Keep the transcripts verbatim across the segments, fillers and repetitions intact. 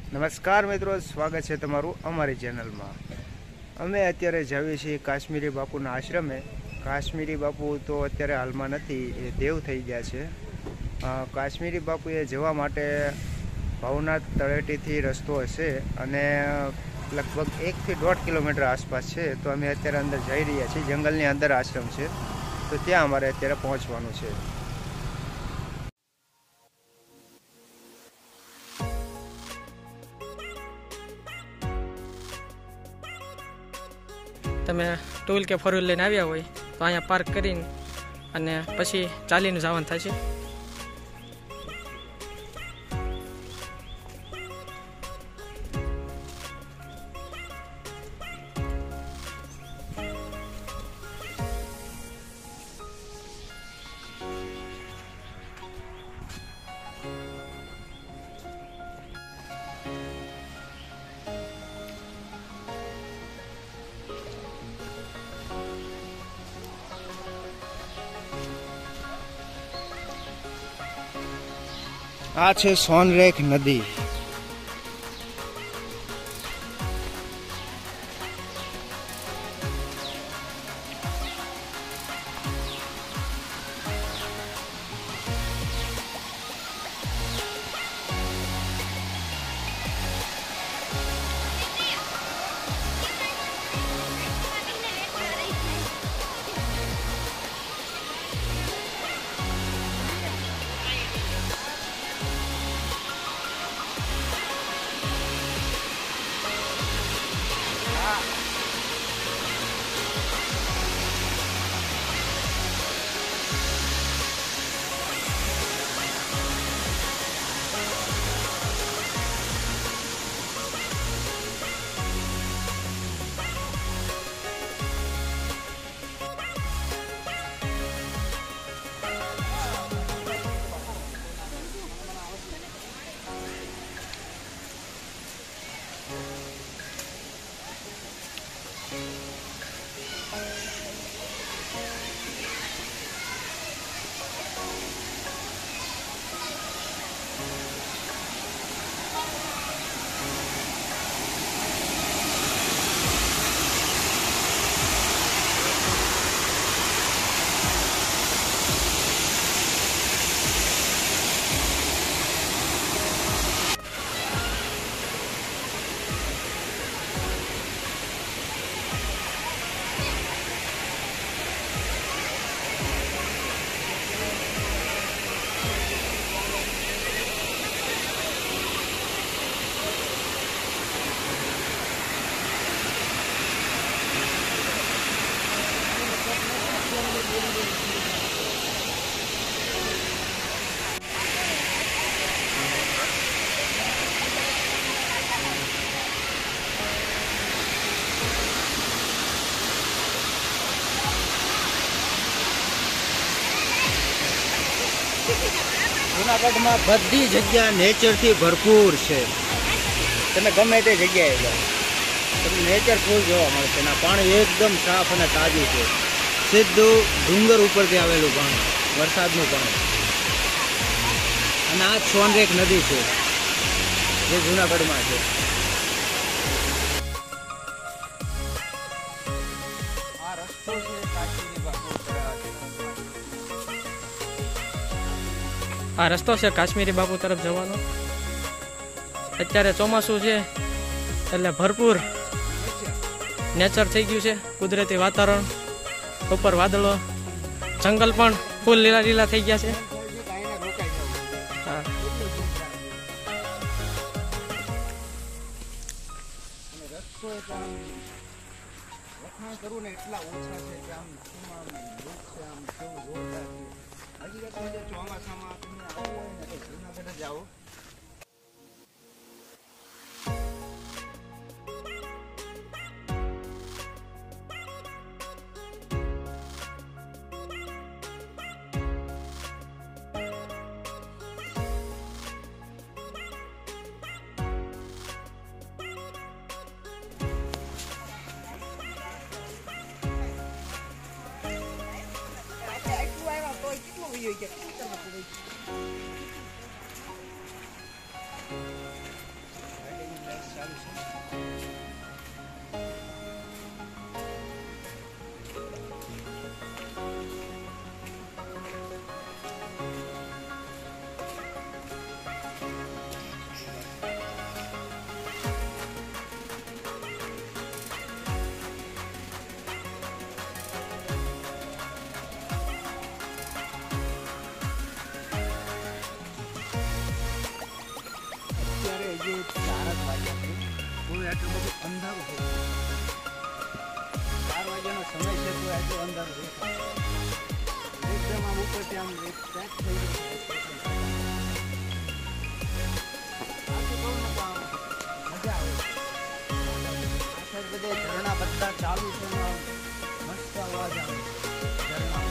નમસ્કાર મિત્રો, સ્વાગત છે તમારું અમારી ચેનલમાં। અમે અત્યારે જઈએ છીએ કાશ્મીરી બાપુના આશ્રમે। કાશ્મીરી બાપુ તો અત્યારે હાલમાં નથી, એ દેવ થઈ ગયા છે। કાશ્મીરી બાપુએ જવા માટે ભવનાથ તળેટીથી રસ્તો હશે અને લગભગ એકથી દોઢ કિલોમીટર આસપાસ છે। તો અમે અત્યારે અંદર જઈ રહ્યા છીએ, જંગલની અંદર આશ્રમ છે, તો ત્યાં અમારે અત્યારે પહોંચવાનું છે। તમે ટુ વ્હીલ કે ફોર વ્હીલ લઈને આવ્યા હોય તો અહીંયા પાર્ક કરીને અને પછી ચાલીને જવાનું થાય છે। આ છે સોનરેખ નદી। જૂનાગઢમાં બધી જગ્યા નેચરથી ભરપૂર છે। તમે ગમે તે જગ્યાએ જાઓ, તમને નેચર ફૂલ જોવા મળશે। ના, પાણી એકદમ સાફ અને તાજું છે, સીધું ડુંગર ઉપરથી આવેલું પાણી, વરસાદનું પાણી। અને આ સોનરેખ નદી છે જે જૂનાગઢમાં છે। આ રસ્તો છે કાશ્મીરી બાપુ આ રસ્તો છે કાશ્મીરી બાપુ તરફ જવાનો। અત્યારે ચોમાસું છે એટલે ભરપૂર નેચર થઈ ગયું છે, કુદરતી વાતાવરણ, ઉપર વાદળો, જંગલ પણ ફૂલ લીલા લીલા થઈ ગયા છે। હા, વખાણ કરું ને એટલા ઓછા છે કે આમ વૃક્ષ છે, આમ કેવું જોરદાર છે। હકીકતમાં જે ચોમાસામાં તમે આવો હોય ને તો જૂનાગઢ જ આવો। જે ચાર જ વાગ્યા છે કોઈ આટલું બધું અંધારું છે ચાર વાગ્યાનો સમય છે તો આટલું અંધારું છે એકદમ આમ ઉપરથી આમ એક પેક થઈ ગયું છે આખું કહું ને તો આમ મજા આવે આખર બધે ઝરણા બધા ચાલુ છે ને આમ મસ્ત અવાજ આવે ઝરણા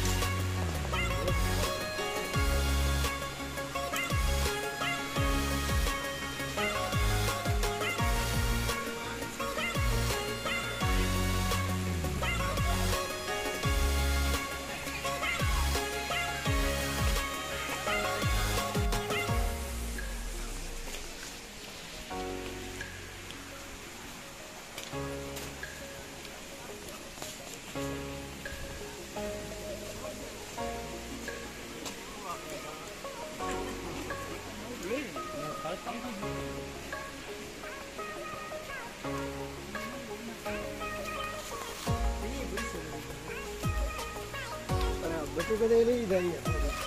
બધું બધા લઈ જાય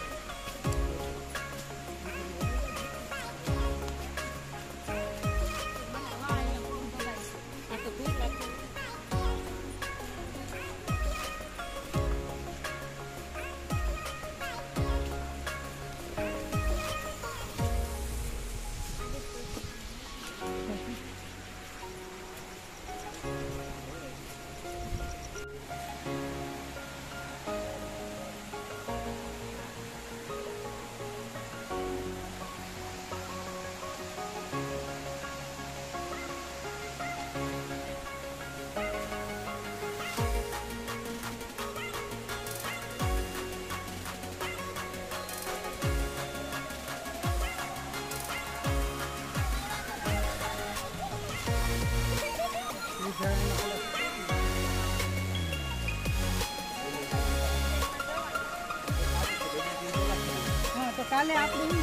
હા તો કાલે આપણે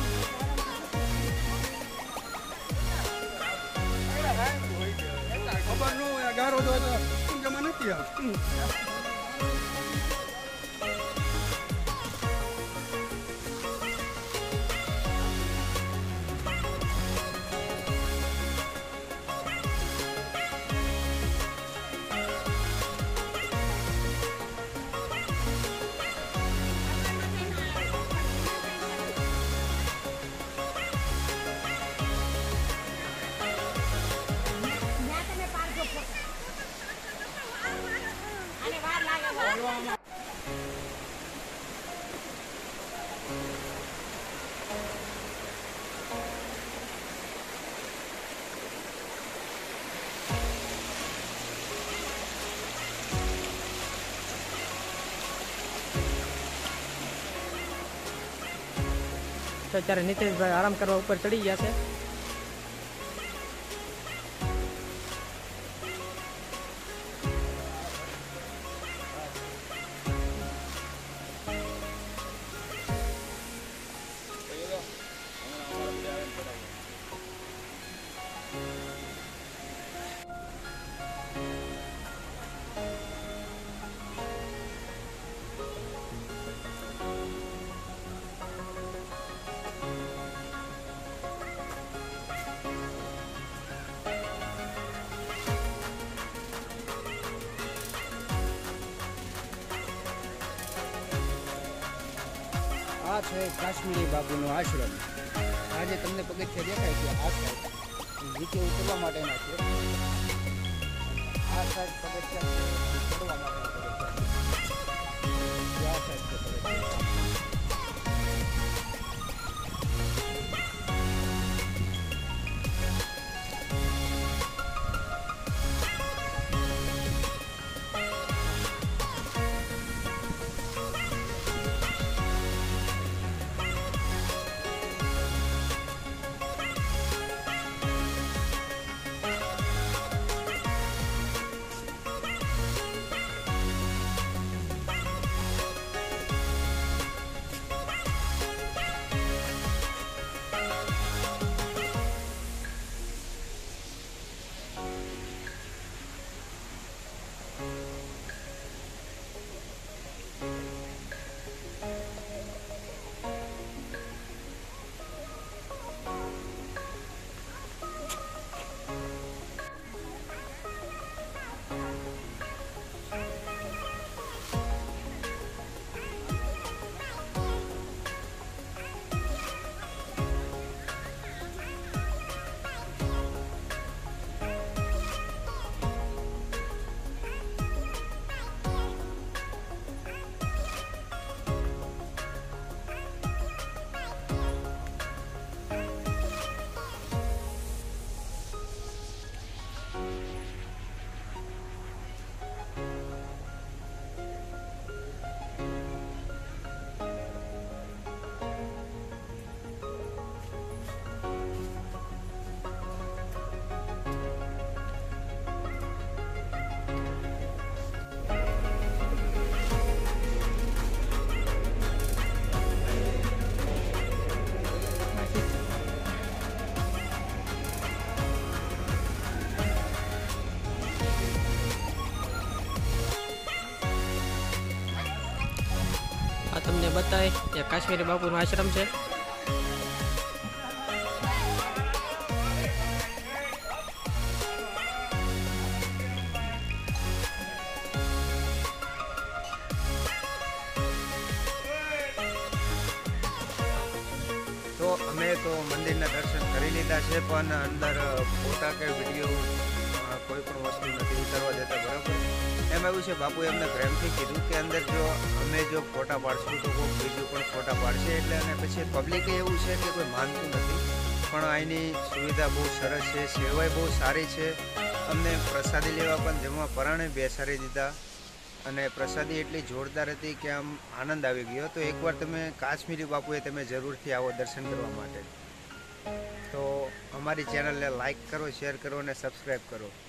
ખબર ન હોય ગારો તો જમા નથી આવતી તો અત્યારે નીતિશભાઈ આરામ કરવા ઉપર ચડી ગયા છે. આ છે કાશ્મીરી બાપુનો આશ્રમ. આજે તમને પગથિયા દેખાય છે આ સાઈડ નીચે ઉતરવા માટેના છે. આ સાઈડ પગથિયા છે ચડવા માટેના પગથિયા. આ સાઈડ છે પગથિયા. તમને બતાય એ કાશ્મીરી બાપુનો આશ્રમ છે. તો અમે તો મંદિરના દર્શન કરી લીધા છે, પણ અંદર ફોટા કે વિડીયો કોઈ પણ વસ્તુ નથી ઉતારવા દેતા, બરાબર. એમ એવું છે, બાપુએ અમને પ્રેમથી કીધું કે અંદર જો અમે જો ફોટા પાડશું તો કોઈ બીજું પણ ફોટા પાડશે, એટલે અને પછી પબ્લિકે એવું છે કે કોઈ માનતું નથી. પણ અહીંની સુવિધા બહુ સરસ છે, સેવાય બહુ સારી છે. અમને પ્રસાદી લેવા પણ જમવા પરાણે બેસાડી દીધા, અને પ્રસાદી એટલી જોરદાર હતી કે આમ આનંદ આવી ગયો. તો એકવાર તમે કાશ્મીરી બાપુએ તમે જરૂરથી આવો દર્શન કરવા માટે. તો અમારી ચેનલને લાઈક કરો, શેર કરો અને સબસ્ક્રાઈબ કરો.